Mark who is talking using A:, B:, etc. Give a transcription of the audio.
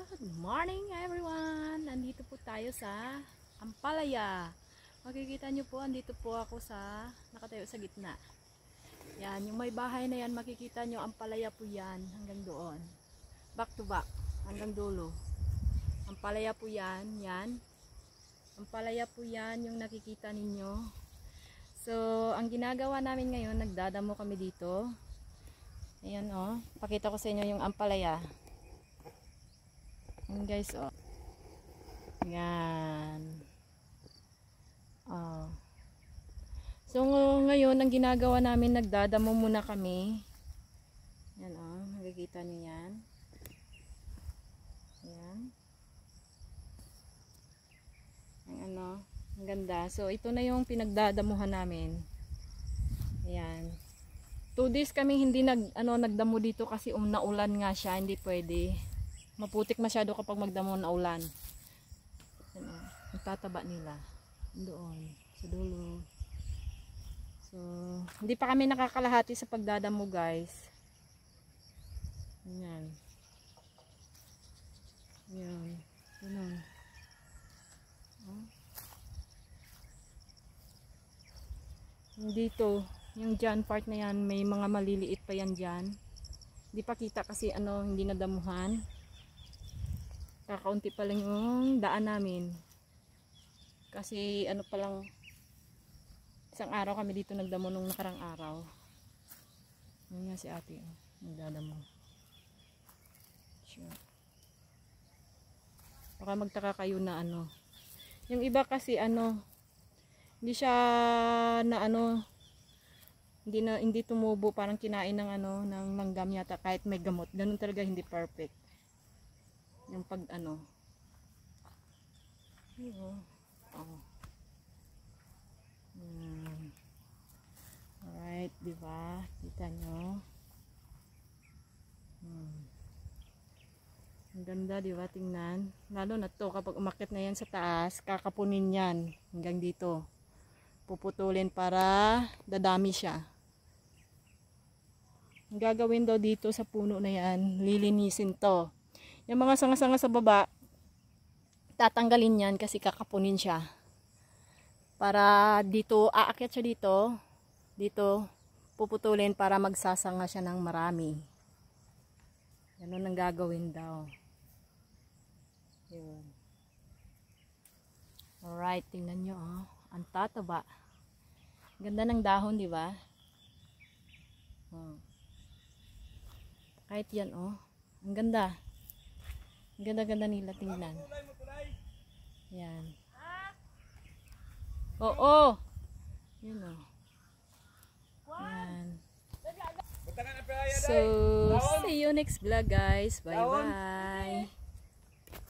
A: Good morning everyone! Nandito po tayo sa Ampalaya. Makikita nyo po, andito po ako sa nakatayo sa gitna. Yan, yung may bahay na yan, makikita nyo, Ampalaya po yan hanggang doon. Back to back, hanggang dulo. Ampalaya po yan, yan. Ampalaya po yan yung nakikita ninyo. So, ang ginagawa namin ngayon, nagdadamo kami dito. Ayan o, pakita ko sa inyo yung Ampalaya. Ayan guys o. Ayan. Oh. So ngayon, ang ginagawa namin, nagdadamo muna kami. Ayan o, nakikita nyo yan. Ayan. Ang ano, ang ganda. So ito na yung pinagdadamuhan namin. Ayan. 2 days kami hindi nagdamo dito kasi naulan nga siya, hindi pwede. Maputik masyado kapag magdamo na ulan. Ano, magtataba nila doon sa dulo. So, hindi pa kami nakakalahati sa pagdadamo, guys. Ayan. Ayan. Ganun. Oh. Dito, yung dyan part na yan, may mga maliliit pa yan dyan. Hindi pa kita kasi hindi nadamuhan. Kakaunti pa lang yung daan namin. Kasi pa lang, isang araw kami dito nagdamo nung nakarang araw. Yun nga si ate, nagdadamo. Sure. Baka magtaka kayo na yung iba kasi hindi siya hindi tumubo, parang kinain ng ng langgam yata kahit may gamot. Ganun talaga, hindi perfect. Yung pag oh. Alright, diba? Kita nyo? Ang ganda, diba? Tingnan. Lalo na to, kapag umakyat na yan sa taas, kakapunin yan hanggang dito. Puputulin para dadami siya. Ang gagawin daw dito sa puno na yan, lilinisin to. Yung mga sanga-sanga sa baba, tatanggalin yan kasi kakapunin siya. Para dito, aakyat siya dito. Dito, puputulin para magsasanga siya ng marami. Ganun ang gagawin daw. Yun. Alright, tingnan nyo oh. Ang tataba. Ganda ng dahon, di ba? Kahit yan oh. Ang ganda. Ang ganda-ganda nila tingnan. Yan. Oo. Yun o. Yan. So, see you next vlog guys. Bye bye.